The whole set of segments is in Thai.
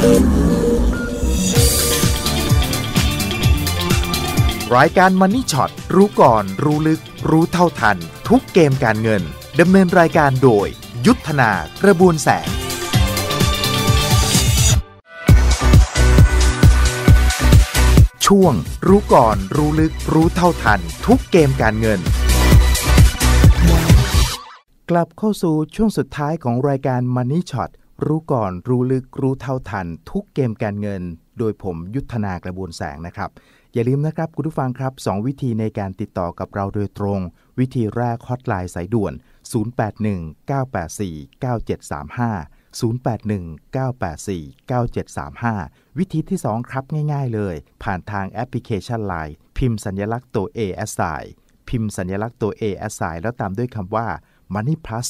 รายการ Money Shot รู้ก่อนรู้ลึกรู้เท่าทันทุกเกมการเงินดำเนินรายการโดยยุทธนากระบวนแสงช่วงรู้ก่อนรู้ลึกรู้เท่าทันทุกเกมการเงินกลับเข้าสู่ช่วงสุดท้ายของรายการ Money Shot รู้ก่อนรู้ลึกรู้เท่าทันทุกเกมการเงินโดยผมยุทธนากระบวนแสงนะครับอย่าลืมนะครับคุณผู้ฟังครับ2วิธีในการติดต่อกับเราโดยตรงวิธีแรกฮอตไลน์สายด่วน0819849735 0819849735 วิธีที่2ครับง่ายๆเลยผ่านทางแอปพลิเคชัน LINE พิมพ์สัญลักษณ์ตัว Aพิมพ์สัญลักษณ์ตัว A แล้วตามด้วยคำว่า Money Plus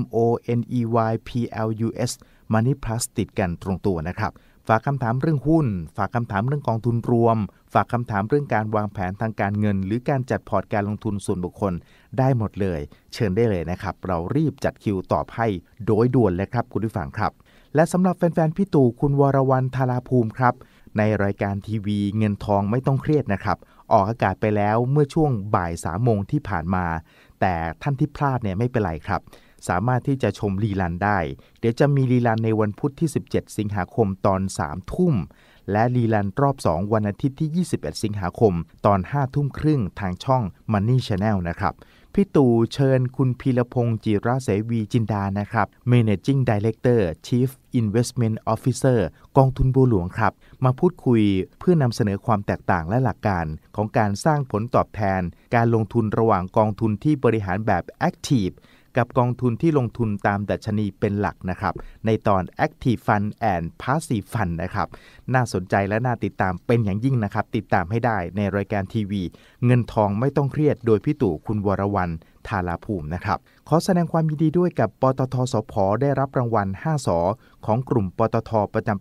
MONEYPLUS Money Plus ติดกันตรงตัวนะครับฝากคำถามเรื่องหุ้นฝากคำถามเรื่องกองทุนรวมฝากคำถามเรื่องการวางแผนทางการเงินหรือการจัดพอร์ตการลงทุนส่วนบุคคลได้หมดเลยเชิญได้เลยนะครับเรารีบจัดคิวตอบให้โดยด่วนเลยครับคุณผู้ฟังครับและสำหรับแฟนๆพี่ตู่คุณวรวรรณธาราภูมิครับในรายการทีวีเงินทองไม่ต้องเครียดนะครับออกอากาศไปแล้วเมื่อช่วงบ่าย 3 โมงที่ผ่านมาแต่ท่านที่พลาดเนี่ยไม่เป็นไรครับสามารถที่จะชมรีลันได้เดี๋ยวจะมีรีลันในวันพุธที่17สิงหาคมตอน 3 ทุ่มและรีลันรอบ2วันอาทิตย์ที่21สิงหาคมตอน5ทุ่มครึ่งทางช่อง Money Channel นะครับพี่ตู่เชิญคุณพีรพงษ์จิรเสวีจินดานะครับ Managing Director Chief Investment Officer กองทุนบัวหลวงครับมาพูดคุยเพื่อนำเสนอความแตกต่างและหลักการของการสร้างผลตอบแทนการลงทุนระหว่างกองทุนที่บริหารแบบ Activeกับกองทุนที่ลงทุนตามดัชนีเป็นหลักนะครับในตอน Active Fund and Passive Fund นะครับน่าสนใจและน่าติดตามเป็นอย่างยิ่งนะครับติดตามให้ได้ในรายการทีวีเงินทองไม่ต้องเครียดโดยพี่ตู่คุณวรวรรณธาราภูมินะครับขอแสดงความยินดีด้วยกับปตท.สผ.ได้รับรางวัล5 ส.ของกลุ่มปตท.ประจำปี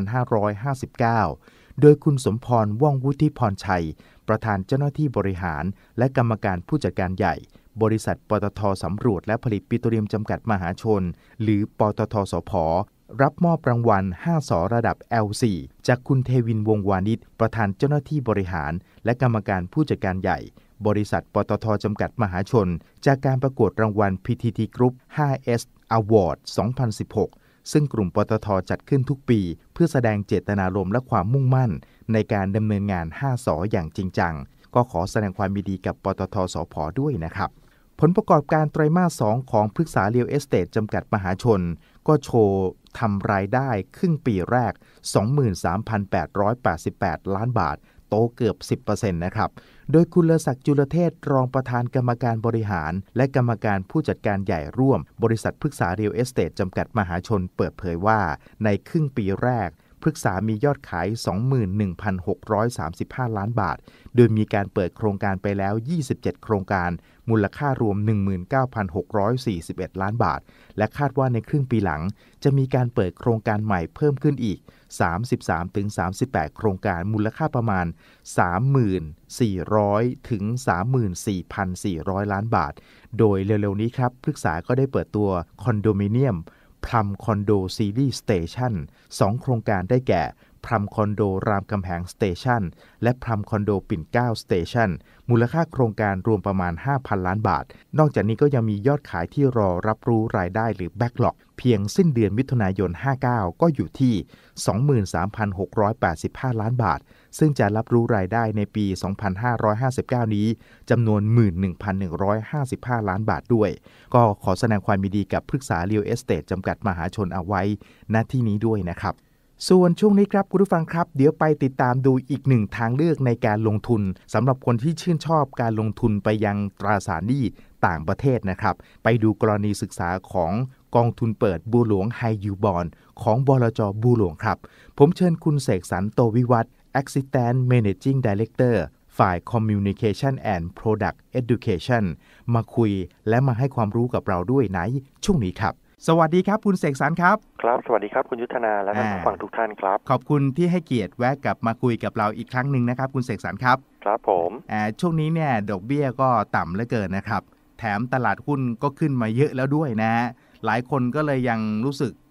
2559 โดยคุณสมพรว่องวุฒิพรชัยประธานเจ้าหน้าที่บริหารและกรรมการผู้จัดการใหญ่บริษัทปตท.สำรวจและผลิตปิโตรเลียมจำกัดมหาชนหรือปตท.สผ.รับมอบรางวัล5 ส.ระดับ L4 จากคุณเทวินวงศ์วานิชประธานเจ้าหน้าที่บริหารและกรรมการผู้จัดการใหญ่บริษัทปตท.จำกัดมหาชนจากการประกวดรางวัล PTT Group 5S Award 2016 ซึ่งกลุ่มปตท.จัดขึ้นทุกปีเพื่อแสดงเจตนารมณ์และความมุ่งมั่นในการดำเนินงาน5 ส.อย่างจริงจังก็ขอแสดงความยินดีกับปตท.สผ.ด้วยนะครับผลประกอบการไตรมาส 2 ของพฤกษาเรียลเอสเตทจำกัดมหาชนก็โชว์ทำรายได้ครึ่งปีแรก 23,888 ล้านบาทโตเกือบ 10% นะครับโดยคุณเลอศักดิ์จุลเทศรองประธานกรรมการบริหารและกรรมการผู้จัดการใหญ่ร่วมบริษัทพฤกษาเรียลเอสเตทจำกัดมหาชนเปิดเผยว่าในครึ่งปีแรกพฤกษามียอดขาย 21,635 ล้านบาทโดยมีการเปิดโครงการไปแล้ว27โครงการมูลค่ารวม 19,641 ล้านบาทและคาดว่าในครึ่งปีหลังจะมีการเปิดโครงการใหม่เพิ่มขึ้นอีก 33-38 โครงการมูลค่าประมาณ 3,400 ถึง 34,400 ล้านบาทโดยเร็วๆนี้ครับพฤกษาก็ได้เปิดตัวคอนโดมิเนียมพลัมคอนโดซีรีส์สเตชัน2โครงการได้แก่พลัมคอนโดรามคำแหงสเตชันและพลัมคอนโดปิ่นเกล้าสเตชันมูลค่าโครงการรวมประมาณ 5,000 ล้านบาทนอกจากนี้ก็ยังมียอดขายที่รอรับรู้รายได้หรือแบ็กหลอกเพียงสิ้นเดือนมิถุนายน 59 ก็อยู่ที่ 23,685 ล้านบาทซึ่งจะรับรู้รายได้ในปี 2559 นี้จำนวน 11,155 ล้านบาทด้วยก็ขอแสดงความยินดีกับพฤกษาเรียลเอสเตทจำกัดมหาชนเอาไว้ณที่นี้ด้วยนะครับส่วนช่วงนี้ครับคุณผู้ฟังครับเดี๋ยวไปติดตามดูอีกหนึ่งทางเลือกในการลงทุนสำหรับคนที่ชื่นชอบการลงทุนไปยังตราสารหนี้ต่างประเทศนะครับไปดูกรณีศึกษาของกองทุนเปิดบัวหลวงไฮยิลด์บอนด์ของบลจ.บัวหลวงครับผมเชิญคุณเสกสรร โตวิวัฒน์ Assistant Managing Director ฝ่าย Communication and Product Education มาคุยและมาให้ความรู้กับเราด้วยในช่วงนี้ครับสวัสดีครับคุณเสกสรรครับครับสวัสดีครับคุณยุทธนาและท่านผู้ฟังทุกท่านครับขอบคุณที่ให้เกียรติแวะกลับมาคุยกับเราอีกครั้งหนึ่งนะครับคุณเสกสรรครับครับผมช่วงนี้เนี่ยดอกเบี้ยก็ต่ำเหลือเกินนะครับแถมตลาดหุ้นก็ขึ้นมาเยอะแล้วด้วยนะหลายคนก็เลยยังรู้สึก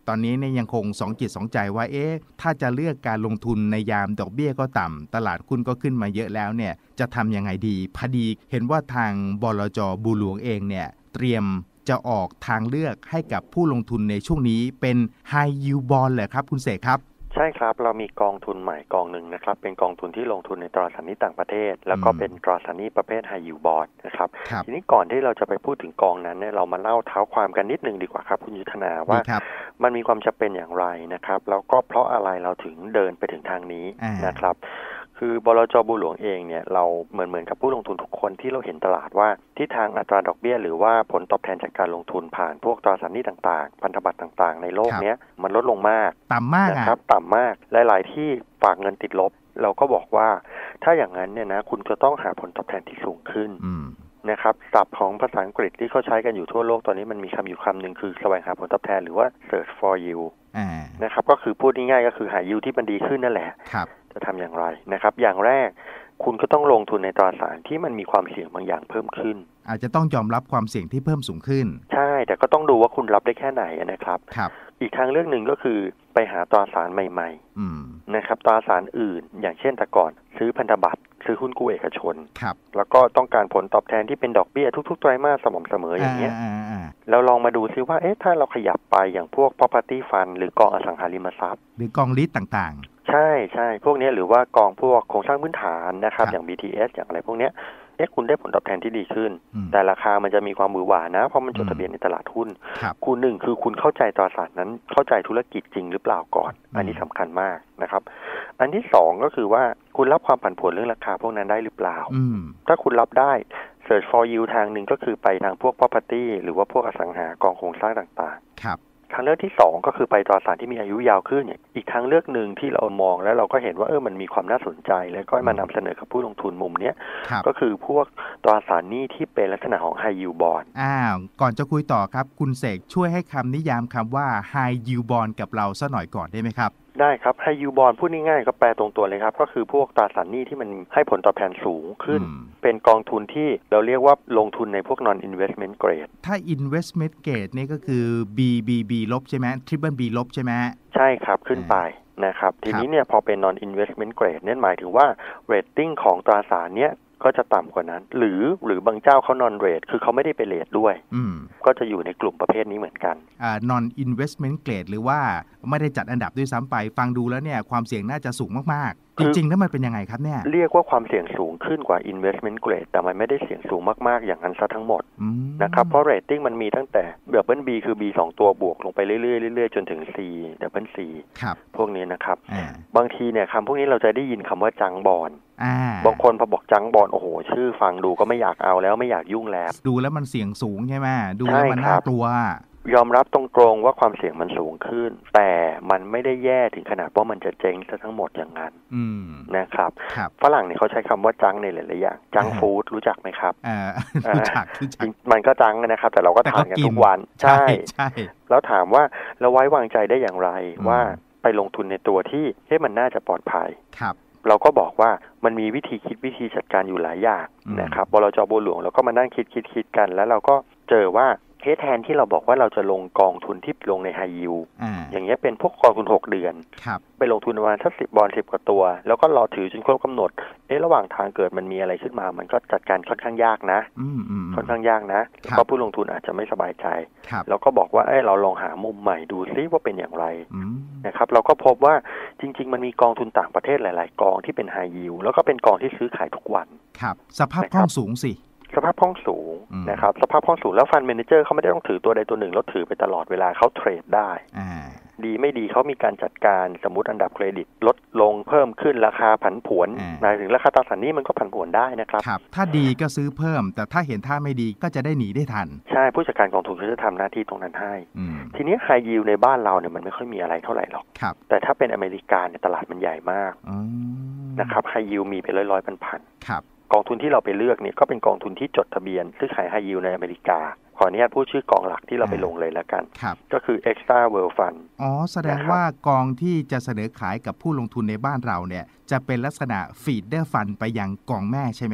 ตอนนี้เนี่ยยังคงสองจิตสองใจว่าถ้าจะเลือกการลงทุนในยามดอกเบี้ยก็ต่ำตลาดหุ้นก็ขึ้นมาเยอะแล้วเนี่ยจะทำยังไงดีพอดีเห็นว่าทางบลจ.บัวหลวงเองเนี่ยเตรียมจะออกทางเลือกให้กับผู้ลงทุนในช่วงนี้เป็น High Yield Bond เหรอครับคุณเสกครับใช่ครับเรามีกองทุนใหม่กองหนึ่งนะครับเป็นกองทุนที่ลงทุนในตราสารหนี้ต่างประเทศแล้วก็เป็นตราสารหนี้ประเภท High Yield Bond นะครับทีนี้ก่อนที่เราจะไปพูดถึงกองนั้นเนี่ยเรามาเล่าเท้าความกันนิดนึงดีกว่าครับคุณยุทธนาว่ามันมีความจำเป็นอย่างไรนะครับแล้วก็เพราะอะไรเราถึงเดินไปถึงทางนี้นะครับคือบลจ.บัวหลวงเองเนี่ยเราเหมือนกับผู้ลงทุนทุกคนที่เราเห็นตลาดว่าทิศทางอัตราดอกเบี้ยหรือว่าผลตอบแทนจากการลงทุนผ่านพวกตราสารหนี้ต่างๆพันธบัตรต่างๆในโลกนี้มันลดลงมากต่ำมากนะครับต่ำมากหลายๆที่ฝากเงินติดลบเราก็บอกว่าถ้าอย่างนั้นเนี่ยนะคุณจะต้องหาผลตอบแทนที่สูงขึ้นนะครับศัพท์ของภาษาอังกฤษที่เขาใช้กันอยู่ทั่วโลกตอนนี้มันมีคำอยู่คำหนึ่งคือแสวงหาผลตอบแทนหรือว่า search for yield นะครับก็คือพูดง่ายๆก็คือหา yield ที่มันดีขึ้นนั่นแหละจะทำอย่างไรนะครับอย่างแรกคุณก็ต้องลงทุนในตราสารที่มันมีความเสี่ยงบางอย่างเพิ่มขึ้นอาจจะต้องยอมรับความเสี่ยงที่เพิ่มสูงขึ้นใช่แต่ก็ต้องดูว่าคุณรับได้แค่ไหนนะครับอีกทางเลือกหนึ่งก็คือไปหาตราสารใหม่ๆนะครับตราสารอื่นอย่างเช่นแต่ก่อนซื้อพันธบัตรซื้อหุ้นกู้เอกชนแล้วก็ต้องการผลตอบแทนที่เป็นดอกเบี้ยทุกๆไตรมาสสม่ำเสมออย่างเงี้ยเราลองมาดูซิว่าถ้าเราขยับไปอย่างพวก property fund หรือกองอสังหาริมทรัพย์หรือกองลิสต์ต่างๆใช่พวกนี้หรือว่ากองพวกโครงสร้างพื้นฐานนะครับอย่าง BTS อย่างอะไรพวกเนี้ยคุณได้ผลตอบแทนที่ดีขึ้นแต่ราคามันจะมีความหวือหวานะเพราะมันจดทะเบียนในตลาดหุ้นคุณหนึ่งคือคุณเข้าใจตราสารนั้นเข้าใจธุรกิจจริงหรือเปล่าก่อนอันนี้สำคัญมากนะครับอันที่สองก็คือว่าคุณรับความผันผวนเรื่องราคาพวกนั้นได้หรือเปล่าถ้าคุณรับได้ search for yield ทางหนึ่งก็คือไปทางพวก property หรือว่าพวกอสังหากองโครงสร้างต่างๆทางเลือกที่2ก็คือไปตราสารที่มีอายุยาวขึ้นอีกทางเลือกหนึ่งที่เรามองแล้วเราก็เห็นว่ามันมีความน่าสนใจแล้วก็มานำเสนอกับผู้ลงทุนมุมนี้ก็คือพวกตราสารหนี้ที่เป็นลักษณะของ High Yield Bond ก่อนจะคุยต่อครับคุณเสกช่วยให้คำนิยามคำว่า High Yield Bond กับเราซะหน่อยก่อนได้ไหมครับได้ครับ High Yield Bond พูดง่ายๆก็แปลตรงตัวเลยครับก็คือพวกตราสารหนี้ที่มันให้ผลตอบแทนสูงขึ้นเป็นกองทุนที่เราเรียกว่าลงทุนในพวก non investment grade ถ้า investment grade นี่ก็คือ BBB ลบใช่ไหม Triple B ลบใช่ไหมใช่ครับขึ้นไปนะครับทีนี้เนี่ยพอเป็น non investment grade เนี่ยหมายถึงว่า rating ของตราสารเนี้ยก็จะต่ำกว่านั้นหรือบางเจ้าเขา non rate คือเขาไม่ได้ไปเรทด้วยก็จะอยู่ในกลุ่มประเภทนี้เหมือนกัน non investment grade หรือว่าไม่ได้จัดอันดับด้วยซ้ำไปฟังดูแล้วเนี่ยความเสี่ยงน่าจะสูงมากๆจริงๆแล้วมันเป็นยังไงครับเนี่ยเรียกว่าความเสี่ยงสูงขึ้นกว่า investment grade แต่มันไม่ได้เสี่ยงสูงมากๆอย่างนั้นซะทั้งหมดนะครับเพราะ rating มันมีตั้งแต่ double B คือ B 2ตัวบวกลงไปเรื่อยๆจนถึง C double C พวกนี้นะครับบางทีเนี่ยคำพวกนี้เราจะได้ยินคำว่าจังบอนบางคนพอบอกจังบอนโอ้โหชื่อฟังดูก็ไม่อยากเอาแล้วไม่อยากยุ่งแล้วดูแล้วมันเสี่ยงสูงใช่ไหมดูแล้วมันน่ากลัวยอมรับตรงๆว่าความเสี่ยงมันสูงขึ้นแต่มันไม่ได้แย่ถึงขนาดว่ามันจะเจ๊งซะทั้งหมดอย่างนั้นนะครับฝรั่งเนี่ยเขาใช้คำว่าจังในหลายๆอย่างจังฟู้ดรู้จักไหมครับรู้จักมันก็จังนะครับแต่เราก็ทานกันทุกวันใช่แล้วถามว่าเราไว้วางใจได้อย่างไรว่าไปลงทุนในตัวที่มันน่าจะปลอดภัยเราก็บอกว่ามันมีวิธีคิดวิธีจัดการอยู่หลายอย่างนะครับบลจ.บัวหลวงเราก็มานั่งคิดกันแล้วเราก็เจอว่าแทนที่เราบอกว่าเราจะลงกองทุนที่ลงใน High Yield อย่างเงี้ยเป็นพวกกองทุน6เดือนไปลงทุนประมาณสัก10 บอนด์ 10 กว่าตัวแล้วก็รอถือจนครบกำหนดระหว่างทางเกิดมันมีอะไรขึ้นมามันก็จัดการค่อนข้างยากนะค่อนข้างยากนะแล้วก็ผู้ลงทุนอาจจะไม่สบายใจแล้วก็บอกว่าเราลองหามุมใหม่ดูซิว่าเป็นอย่างไรนะครับเราก็พบว่าจริงๆมันมีกองทุนต่างประเทศหลายๆกองที่เป็น High Yield แล้วก็เป็นกองที่ซื้อขายทุกวันครับสภาพคล่องสูงสิสภาพคล่องสูงนะครับสภาพคล่องสูงแล้วฟันเมเนเจอร์เขาไม่ได้ต้องถือตัวใดตัวหนึ่งแล้วถือไปตลอดเวลาเขาเทรดได้ดีไม่ดีเขามีการจัดการสมมุติอันดับเครดิตลดลงเพิ่มขึ้นราคาผันผวนหมายถึงราคาตราสารหนี้มันก็ผันผวนได้นะครับถ้าดีก็ซื้อเพิ่มแต่ถ้าเห็นท่าไม่ดีก็จะได้หนีได้ทันใช่ผู้จัดการกองทุนเขาจะทำหน้าที่ตรงนั้นให้ทีนี้ High Yield ในบ้านเราเนี่ยมันไม่ค่อยมีอะไรเท่าไหร่หรอกแต่ถ้าเป็นอเมริกาเนี่ยตลาดมันใหญ่มากนะครับ High Yield มีไปร้อยๆพันกองทุนที่เราไปเลือกเนี่ยก็เป็นกองทุนที่จดทะเบียนซื้อขาย High Yield ในอเมริกาขออนุญาตพูดชื่อกองหลักที่เราไปลงเลยแล้วกันก็คือ Extra World Fund แสดงว่ากองที่จะเสนอขายกับผู้ลงทุนในบ้านเราเนี่ยจะเป็นลักษณะ Feeder Fund ไปยังกองแม่ใช่ไหมครับ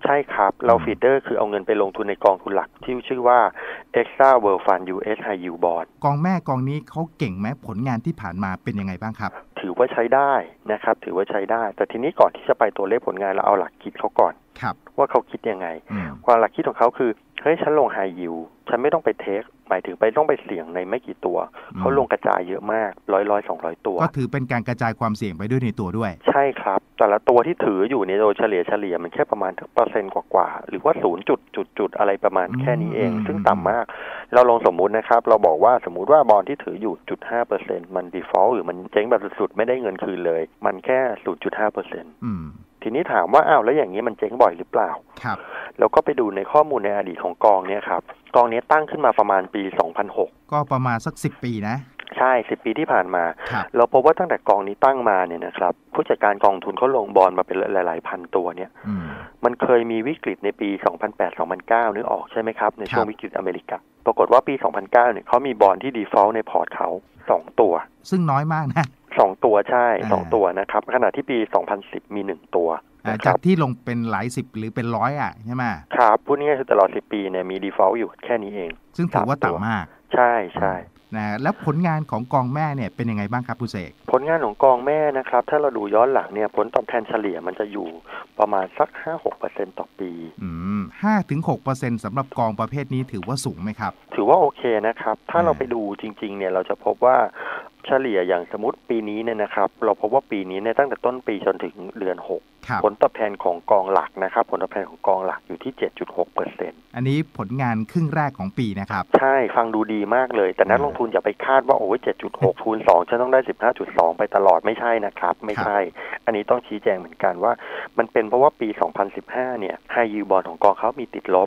ใช่ครับเราฟีดเดอร์คือเอาเงินไปลงทุนในกองทุนหลักที่ชื่อว่า Extra World Fund US High Yield Bond กองแม่กองนี้เขาเก่งไหมผลงานที่ผ่านมาเป็นยังไงบ้างครับถือว่าใช้ได้นะครับถือว่าใช้ได้แต่ทีนี้ก่อนที่จะไปตัวเลขผลงานเราเอาหลักคิดเขาก่อนว่าเขาคิดยังไงความหลักคิดของเขาคือเฮ้ยฉันลง High Yield ฉันไม่ต้องไปเทคหมายถึงไปต้องไปเสี่ยงในไม่กี่ตัวเขาลงกระจายเยอะมาก100-200 ตัวก็ถือเป็นการกระจายความเสี่ยงไปด้วยในตัวด้วยใช่ครับแต่ละตัวที่ถืออยู่ในโดยเฉลี่ยมันแค่ประมาณเปอร์เซ็นต์กว่าหรือว่า0.จุดอะไรประมาณแค่นี้เองซึ่งต่ำมากเราลองสมมุตินะครับเราบอกว่าสมมุติว่าบอนด์ที่ถืออยู่ 0.5% มัน default หรือมันเจ๊งแบบสุดๆไม่ได้เงินคืนเลยมันแค่ 0.5%ทีนี้ถามว่าอ้าวแล้วอย่างนี้มันเจ๊งบ่อยหรือเปล่าครับแล้วก็ไปดูในข้อมูลในอดีตของกองเนี่ยครับกองนี้ตั้งขึ้นมาประมาณปี 2006 ก็ประมาณสัก10 ปีนะใช่10 ปีที่ผ่านมาเราพบว่าตั้งแต่กองนี้ตั้งมาเนี่ยนะครับผู้จัดการกองทุนเขาลงบอนด์มาเป็นหลายๆพันตัวเนี่ยมันเคยมีวิกฤตในปี 2008-2009 นึกออกใช่ไหมครับในช่วงวิกฤตอเมริกาปรากฏว่าปี 2009 เนี่ยเขามีบอนด์ที่ default ในพอร์ตเขา2 ตัวซึ่งน้อยมากนะ 2 ตัวใช่2 ตัวนะครับขณะที่ปี 2010 มี 1 ตัวจากที่ลงเป็นหลาย10หรือเป็น100อ่ะใช่ไหมครับพูดง่ายๆคือตลอด10 ปีเนี่ยมี default อยู่แค่นี้เองซึ่งถือว่าต่ำมากใช่นะแล้วผลงานของกองแม่เนี่ยเป็นยังไงบ้างครับคุณเสกผลงานของกองแม่นะครับถ้าเราดูย้อนหลังเนี่ยผลตอบแทนเฉลี่ยมันจะอยู่ประมาณสัก 5-6% ต่อปี 5-6% สำหรับกองประเภทนี้ถือว่าสูงไหมครับถือว่าโอเคนะครับถ้าเราไปดูจริงๆเนี่ยเราจะพบว่าเฉลี่ยอย่างสมมติปีนี้เนี่ยนะครับเราพบว่าปีนี้เนี่ยตั้งแต่ต้นปีจนถึงเดือน6ผลตอบแทนของกองหลักนะครับผลตอบแทนของกองหลักอยู่ที่ 7.6% อันนี้ผลงานครึ่งแรกของปีนะครับใช่ฟังดูดีมากเลยแต่นักลงทุนอย่าไปคาดว่าโอ้ย 7.6 คูณ 2จะต้องได้ 15.2 ไปตลอดไม่ใช่นะครับไม่ใช่อันนี้ต้องชี้แจงเหมือนกันว่ามันเป็นเพราะว่าปี 2015 เนี่ย High Yield Bond ของกองเขามีติดลบ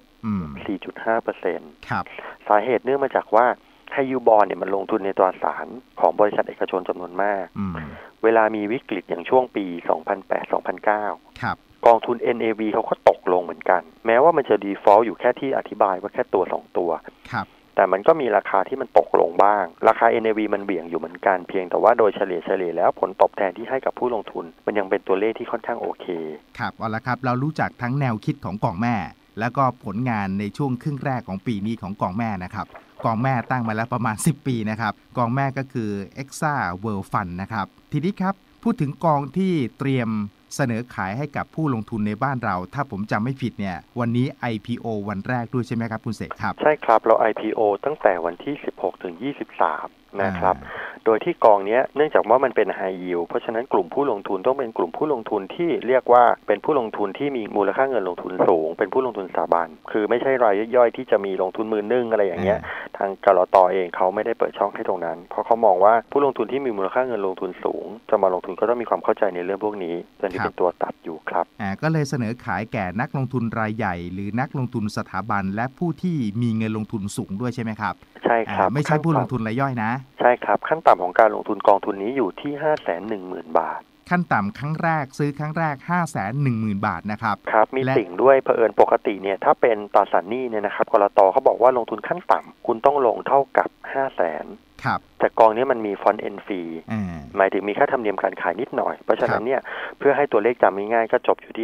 4.5% ครับสาเหตุเนื่องมาจากว่าHigh Yield Bond เนี่ยมันลงทุนในตราสารของบริษัทเอกชนจำนวนมากเวลามีวิกฤตอย่างช่วงปี 2008-2009 ครับกองทุน NAV เขาก็ตกลงเหมือนกันแม้ว่ามันจะ default อยู่แค่ที่อธิบายว่าแค่ตัว2 ตัวครับแต่มันก็มีราคาที่มันตกลงบ้างราคา NAV มันเบี่ยงอยู่เหมือนกันเพียงแต่ว่าโดยเฉลี่ยแล้วผลตอบแทนที่ให้กับผู้ลงทุนมันยังเป็นตัวเลขที่ค่อนข้างโอเคครับเอาละครับเรารู้จักทั้งแนวคิดของกองแม่แล้วก็ผลงานในช่วงครึ่งแรกของปีนี้ของกองแม่นะครับกองแม่ตั้งมาแล้วประมาณ10 ปีนะครับกองแม่ก็คือ Extra World Fund นะครับทีนี้ครับพูดถึงกองที่เตรียมเสนอขายให้กับผู้ลงทุนในบ้านเราถ้าผมจำไม่ผิดเนี่ยวันนี้ IPO วันแรกด้วยใช่ไหมครับคุณเสกครับใช่ครับเรา IPO ตั้งแต่วันที่16 ถึง 23นะครับโดยที่กองนี้เนื่องจากว่ามันเป็น High Yield เพราะฉะนั้นกลุ่มผู้ลงทุนต้องเป็นกลุ่มผู้ลงทุนที่เรียกว่าเป็นผู้ลงทุนที่มีมูลค่าเงินลงทุนสูงเป็นผู้ลงทุนสถาบันคือไม่ใช่รายย่อยๆที่จะมีลงทุน10,000อะไรอย่างเงี้ยทางกลต.เองเขาไม่ได้เปิดช่องให้ตรงนั้นเพราะเขามองว่าผู้ลงทุนที่มีมูลค่าเงินลงทุนสูงจะมาลงทุนก็ต้องมีความเข้าใจในเรื่องพวกนี้เป็นที่เป็นตัวตัดอยู่ครับก็เลยเสนอขายแก่นักลงทุนรายใหญ่หรือนักลงทุนสถาบันและผู้ที่มีเงินลงทุนสูงด้วยใช่ไหมครับใช่ครับไม่ใช่ผู้ลงทุนรายย่อยนะใช่ครับขั้นต่ำของการลงทุนกองทุนนี้อยู่ที่ 510,000 บาทขั้นต่ำครั้งแรกซื้อครั้งแรก 510,000 บาทนะครับครับมีสิ่งด้วยเผอิญปกติเนี่ยถ้าเป็นตราสารหนี้เนี่ยนะครับกลต.เขาบอกว่าลงทุนขั้นต่ำคุณต้องลงเท่ากับ 500,000 ครับแต่กองนี้มันมีฟอนต์เอ็นฟรีหมายถึงมีค่าธรรมเนียมการขายนิดหน่อยเพราะฉะนั้นเนี่ยเพื่อให้ตัวเลขจำง่ายๆก็จบอยู่ที่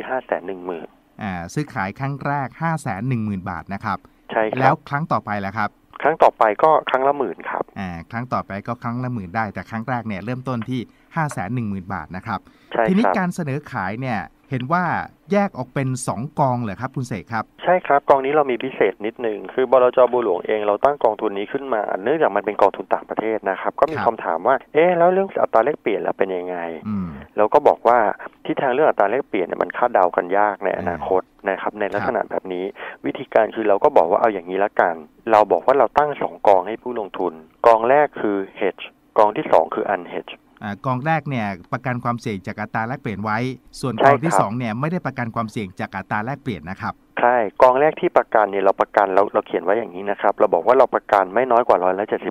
510,000 ซื้อขายครั้งแรก 510,000 บาทนะครับใช่ครับแล้วครั้งต่อไปล่ะครับครั้งต่อไปก็ครั้งละ10,000ครับครั้งต่อไปก็ครั้งละ10,000ได้แต่ครั้งแรกเนี่ยเริ่มต้นที่ 510,000 บาทนะครับทีนี้การเสนอขายเนี่ยเห็นว่าแยกออกเป็น2กองเหรอครับคุณเสกครับใช่ครับกองนี้เรามีพิเศษนิดนึงคือบลจ.บัวหลวงเองเราตั้งกองทุนนี้ขึ้นมาเนื่องจากมันเป็นกองทุนต่างประเทศนะครับก็มีคำถามว่าแล้วเรื่องอัตราแลกเปลี่ยนแล้วเป็นยังไงเราก็บอกว่าทิศทางเรื่องอัตราแลกเปลี่ยนเนี่ยมันคาดเดากันยากในอนาคตนะครับในลักษณะแบบนี้วิธีการคือเราก็บอกว่าเอาอย่างนี้ละกันเราบอกว่าเราตั้ง2กองให้ผู้ลงทุนกองแรกคือ hedge กองที่2คือ unhedge กองแรกเนี่ยประกันความเสี่ยงจากอัตราแลกเปลี่ยนไว้ส่วนกองที่2เนี่ยไม่ได้ประกันความเสี่ยงจากอัตราแลกเปลี่ยนนะครับใช่กองแรกที่ประกันเนี่ยเราประกันเราเขียนไว้อย่างนี้นะครับเราบอกว่าเราประกันไม่น้อยกว่า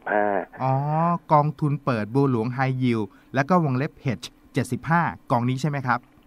175 กองทุนเปิดบัวหลวง High Yield แล้วก็วงเล็บ Hedge 75กองนี้ใช่ไหมครับ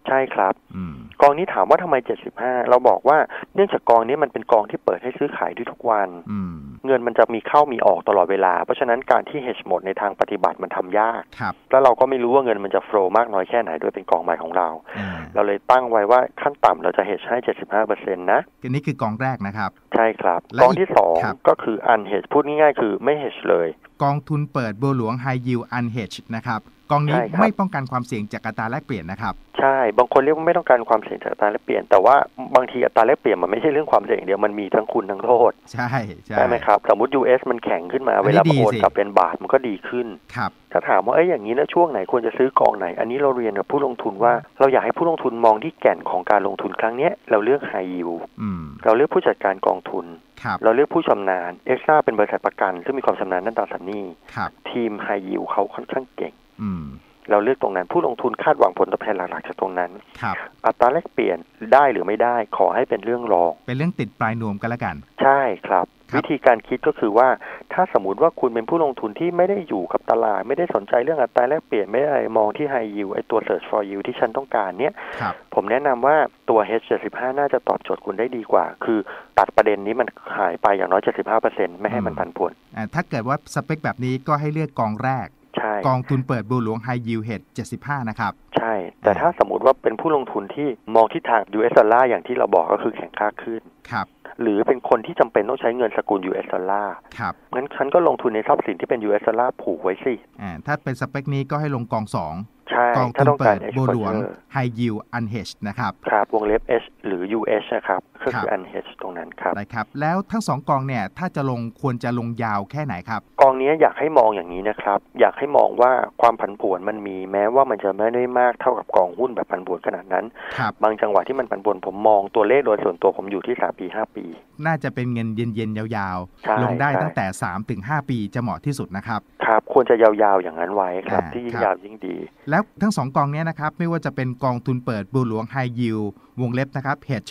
ใช่ครับกองนี้ถามว่าทำไม75เราบอกว่าเนื่องจากกองนี้มันเป็นกองที่เปิดให้ซื้อขายได้ทุกวันเงินมันจะมีเข้ามีออกตลอดเวลาเพราะฉะนั้นการที่ hedge หมดในทางปฏิบัติมันทำยากแล้วเราก็ไม่รู้ว่าเงินมันจะ flow มากน้อยแค่ไหนด้วยเป็นกองใหม่ของเราเราเลยตั้งไว้ว่าขั้นต่ำเราจะ hedge ให้ 75% นะอันนี้คือกองแรกนะครับใช่ครับกองที่2ก็คือ unhedge พูดง่ายๆคือไม่ hedge เลยกองทุนเปิดบัวหลวง High Yield Unhedged นะครับกองนี้ไม่ป้องกันความเสี่ยงจากอัตราแลกเปลี่ยนนะครับใช่บางคนเรียกว่าไม่ต้องการความเสี่ยงจากอัตราแลกเปลี่ยนแต่ว่าบางทีอัตราแลกเปลี่ยนมันไม่ใช่เรื่องความเสี่ยงเดียวมันมีทั้งคุณทั้งโทษใช่ใช่ไหมครับสมมติ US มันแข็งขึ้นมาเวลาโอนกลับเป็นบาทมันก็ดีขึ้นครับถ้าถามว่าอย่างนี้นะช่วงไหนควรจะซื้อกองไหนอันนี้เราเรียนกับผู้ลงทุนว่าเราอยากให้ผู้ลงทุนมองที่แก่นของการลงทุนครั้งนี้เราเลือก High Yield เราเลือกผู้จัดการกองทุนเราเลือกผู้ชำนาญเอ็กซ์ตร้าเป็นบริษัทประกันซึ่งมีความชำนาญด้านตราสารหนี้ทีม High Yield เขาค่อนข้างเก่งเราเลือกตรงนั้นผู้ลงทุนคาดหวังผลตอบแทนหลักๆจากตรงนั้นอัตราแลกเปลี่ยนได้หรือไม่ได้ขอให้เป็นเรื่องรองเป็นเรื่องติดปลายนวมกันละกันใช่ครับวิธีการคิดก็คือว่าถ้าสมมุติว่าคุณเป็นผู้ลงทุนที่ไม่ได้อยู่กับตลาดไม่ได้สนใจเรื่องอัตราแลกเปลี่ยนไม่ได้มองที่ High Yield ไอ้ตัว Search for Yield ที่ฉันต้องการเนี่ยผมแนะนำว่าตัว Hedge 75น่าจะตอบโจทย์คุณได้ดีกว่าคือตัดประเด็นนี้มันหายไปอย่างน้อย 75% ไม่ให้มันผันผวนถ้าเกิดว่าสเปคแบบนี้ก็ให้เลือกกองแรกกองทุนเปิดบัวหลวง High Yield Hedge 75นะครับใช่แต่ถ้าสมมุติว่าเป็นผู้ลงทุนที่มองที่ทาง US ดอลลาร์อย่างที่เราบอกก็คือแข็งค่าขึ้นครับหรือเป็นคนที่จำเป็นต้องใช้เงินสกุล US ดอลลาร์ครับงั้นฉันก็ลงทุนในทรัพย์สินที่เป็น US ดอลลาร์ผูกไว้สิถ้าเป็นสเปคนี้ก็ให้ลงกอง2 กองทุนเปิดบัวหลวง High Yield Unhedged นะครับครับวงเล็บ H หรือ US นะครับก็คือ Unhedged ตรงนั้นครับได้ครับแล้วทั้ง2กองเนี่ยถ้าจะลงควรจะลงยาวแค่ไหนครับกองนี้อยากให้มองอย่างนี้นะครับอยากให้มองว่าความผันผวนมันมีแม้ว่ามันจะไม่ได้มากเท่ากับกองหุ้นแบบผันผวนขนาดนั้นบางจังหวะที่มันผันผวนผมมองตัวเลขโดยส่วนตัวผมอยู่ที่3 ปี 5 ปีน่าจะเป็นเงินเย็นๆยาวๆลงได้ตั้งแต่ 3-5 ปีจะเหมาะที่สุดนะครับครับควรจะยาวๆอย่างนั้นไว้ครับที่ยิ่งยาวยิ่งดีแล้วทั้ง2กองนี้นะครับไม่ว่าจะเป็นกองทุนเปิดบัวหลวง High Yield วงเล็บนะครับ Hedge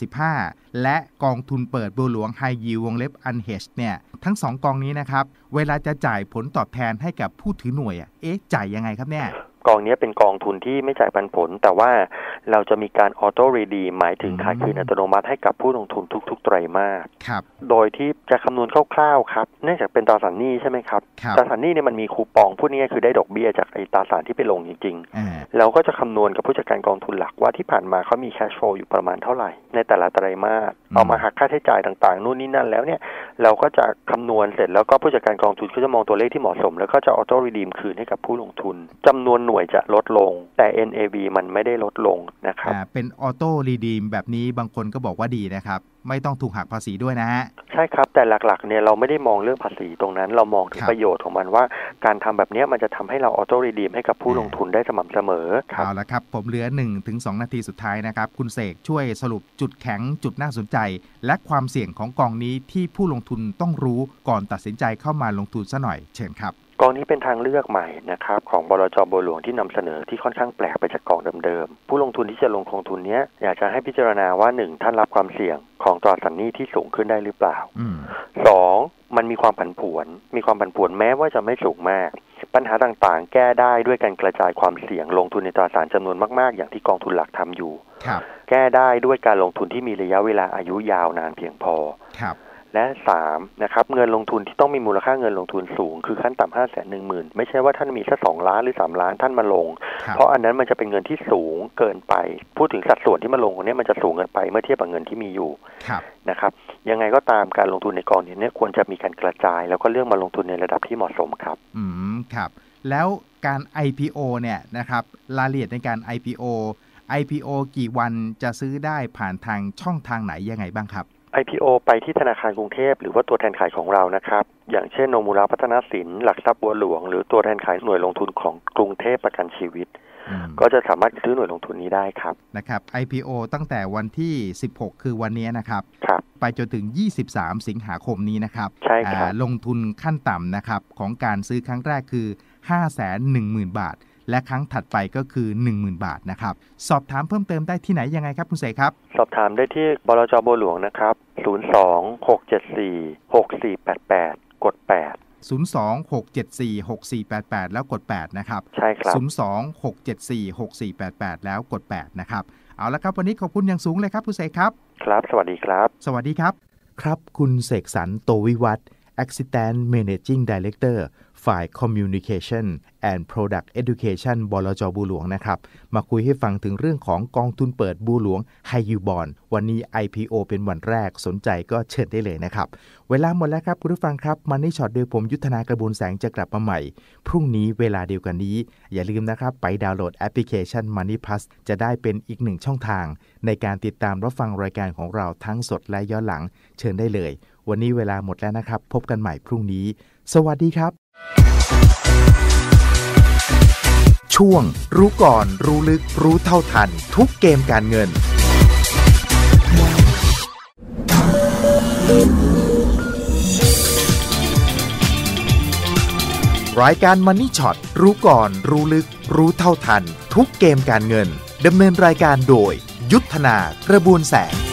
75และกองทุนเปิดบัวหลวง High Yield วงเล็บ Unhedged เนี่ยทั้ง2กองนี้นะครับเวลาจะจ่ายผลตอบแทนให้กับผู้ถือหน่วยจ่ายยังไงครับเนี่ยกองนี้เป็นกองทุนที่ไม่จ่ายปันผลแต่ว่าเราจะมีการออโต้รีดีมหมายถึงขายคืนอัตโนมัติให้กับผู้ลงทุนทุกๆไตรมาสโดยที่จะคำนวณคร่าวๆครับเนื่องจากเป็นตราสารหนี้ใช่ไหมครับตราสารหนี้เนี่ยมันมีคูปองพูดง่ายๆคือได้ดอกเบี้ยจากไอ้ตราสารที่ไปลงจริงๆเราก็จะคำนวณกับผู้จัดการกองทุนหลักว่าที่ผ่านมาเขามีแคชโฟลอยู่ประมาณเท่าไหร่ในแต่ละไตรมาสเอามาหักค่าใช้จ่ายต่างๆนู่นนี่นั่นแล้วเนี่ยเราก็จะคำนวณเสร็จแล้วก็ผู้จัดการกองทุนก็จะมองตัวเลขที่เหมาะสมแล้วก็จะออโต้รีดีมคืนให้กับผู้ลงทุนจำนวนหน่วยจะลดลงแต่ NAV มันไม่ได้ลดลงนะครับเป็นออโต้รีดีมแบบนี้บางคนก็บอกว่าดีนะครับไม่ต้องถูกหักภาษีด้วยนะฮะใช่ครับแต่หลักๆเนี่ยเราไม่ได้มองเรื่องภาษีตรงนั้นเรามองถึงประโยชน์ของมันว่าการทำแบบนี้มันจะทำให้เราออโต้รีดีมให้กับผู้ลงทุนได้สม่ำเสมอครับเอาละครับผมเหลือ 1-2 นาทีสุดท้ายนะครับคุณเสกช่วยสรุปจุดแข็งจุดน่าสนใจและความเสี่ยงของกองนี้ที่ผู้ลงทุนต้องรู้ก่อนตัดสินใจเข้ามาลงทุนซะหน่อยเชิญครับกองนี้เป็นทางเลือกใหม่นะครับของบลจ.บัวหลวงที่นำเสนอที่ค่อนข้างแปลกไปจากกองเดิมๆผู้ลงทุนที่จะลงทุนนี้อยากจะให้พิจารณาว่า1ท่านรับความเสี่ยงของตราสารหนี้ที่สูงขึ้นได้หรือเปล่า2มันมีความผันผวนแม้ว่าจะไม่สูงมากปัญหาต่างๆแก้ได้ด้วยการกระจายความเสี่ยงลงทุนในตราสารจำนวนมากๆอย่างที่กองทุนหลักทำอยู่แก้ได้ด้วยการลงทุนที่มีระยะเวลาอายุยาวนานเพียงพอและ3นะครับเงินลงทุนที่ต้องมีมูลค่าเงินลงทุนสูงคือขั้นต่ำ 510,000 ไม่ใช่ว่าท่านมีแค่2ล้านหรือ3ล้านท่านมาลงเพราะอันนั้นมันจะเป็นเงินที่สูงเกินไปพูดถึงสัดส่วนที่มาลงคนนี้มันจะสูงเกินไปเมื่อเทียบกับเงินที่มีอยู่นะครับยังไงก็ตามการลงทุนในกองนี้ควรจะมีการกระจายแล้วก็เลือกมาลงทุนในระดับที่เหมาะสมครับครับแล้วการ IPO เนี่ยนะครับรายละเอียดในการ IPO กี่วันจะซื้อได้ผ่านทางช่องทางไหนยังไงบ้างครับ IPO ไปที่ธนาคารกรุงเทพหรือว่าตัวแทนขายของเรานะครับอย่างเช่นโนมูระพัฒนสินหลักทรัพย์บัวหลวงหรือตัวแทนขายหน่วยลงทุนของกรุงเทพประกันชีวิตก็จะสามารถซื้อหน่วยลงทุนนี้ได้ครับนะครับ IPO ตั้งแต่วันที่16คือวันนี้นะครับไปจนถึง23สิงหาคมนี้นะครับใช่ครับลงทุนขั้นต่ำนะครับของการซื้อครั้งแรกคือ 510,000 บาทและครั้งถัดไปก็คือ 10,000 บาทนะครับสอบถามเพิ่มเติมได้ที่ไหนยังไงครับคุณเสกครับสอบถามได้ที่บลจ.บัวหลวงนะครับ026746488กด8 026746488แล้วกด8นะครับใช่ครับ 026746488แล้วกด8นะครับเอาละครับวันนี้ขอบคุณอย่างสูงเลยครับคุณเสกครับครับสวัสดีครับสวัสดีครับครับคุณเสกสรรโตวิวัฒน์ Assistant Managing Director ฝ่าย Communication and Product Education บลจ.บัวหลวงนะครับมาคุยให้ฟังถึงเรื่องของกองทุนเปิดบัวหลวง High Yield Bond วันนี้ IPO เป็นวันแรกสนใจก็เชิญได้เลยนะครับเวลาหมดแล้วครับคุณผู้ฟังครับMoney Shotโดยผมยุทธนากระบวนแสงจะกลับมาใหม่พรุ่งนี้เวลาเดียวกันนี้อย่าลืมนะครับไปดาวน์โหลดแอปพลิเคชัน Money Plus จะได้เป็นอีกหนึ่งช่องทางในการติดตามรับฟังรายการของเราทั้งสดและย้อนหลังเชิญได้เลยวันนี้เวลาหมดแล้วนะครับพบกันใหม่พรุ่งนี้สวัสดีครับช่วงรู้ก่อนรู้ลึกรู้เท่าทันทุกเกมการเงินรายการ Money Shot รู้ก่อนรู้ลึกรู้เท่าทันทุกเกมการเงินดำเนินรายการโดยยุทธนากระบวนแสง